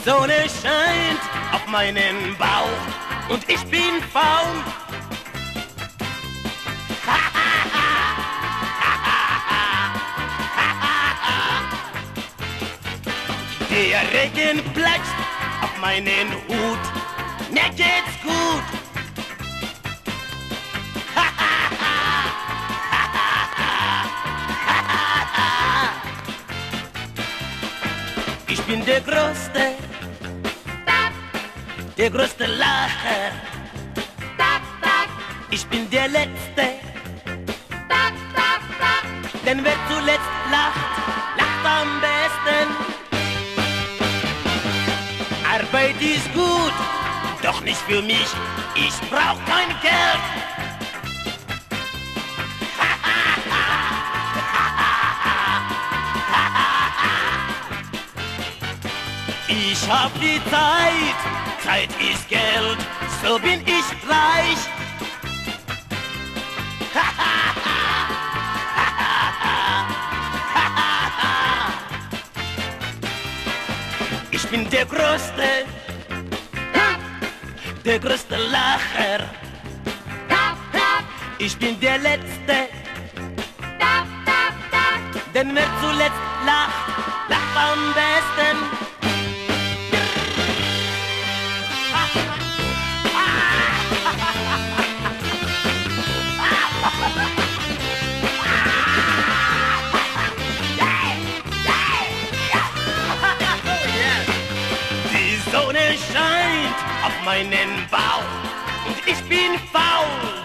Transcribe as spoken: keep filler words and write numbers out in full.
Sonne scheint auf meinen Bauch und ich bin faul. Der Regen platscht auf meinen Hut, mir geht's gut. Ich bin der Größte, der größte Lacher. Ich bin der Letzte, denn wer zuletzt lacht, lacht am besten. Arbeit ist gut, doch nicht für mich, ich brauch kein Geld. Ich hab die Zeit, Zeit ist Geld, so bin ich reich. Ich bin der Größte, der größte Lacher. Ich bin der Letzte, denn wer zuletzt lacht, lacht am besten. Die Sonne scheint auf meinen Bauch und ich bin faul.